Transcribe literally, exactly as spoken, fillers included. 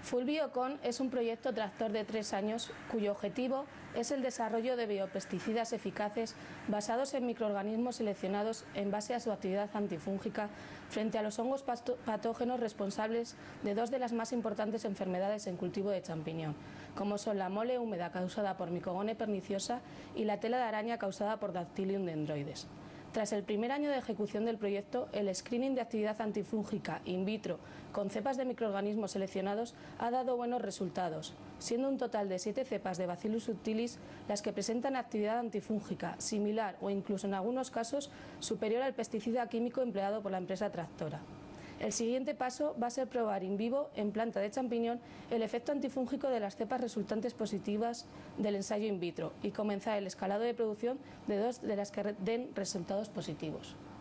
Fulbiocon es un proyecto tractor de tres años cuyo objetivo es el desarrollo de biopesticidas eficaces basados en microorganismos seleccionados en base a su actividad antifúngica frente a los hongos patógenos responsables de dos de las más importantes enfermedades en cultivo de champiñón, como son la mole húmeda causada por Mycogone perniciosa y la tela de araña causada por Dactylium dendroides. Tras el primer año de ejecución del proyecto, el screening de actividad antifúngica in vitro con cepas de microorganismos seleccionados ha dado buenos resultados, siendo un total de siete cepas de Bacillus subtilis las que presentan actividad antifúngica similar o incluso en algunos casos superior al pesticida químico empleado por la empresa tractora. El siguiente paso va a ser probar in vivo en planta de champiñón el efecto antifúngico de las cepas resultantes positivas del ensayo in vitro y comenzar el escalado de producción de dos de las que den resultados positivos.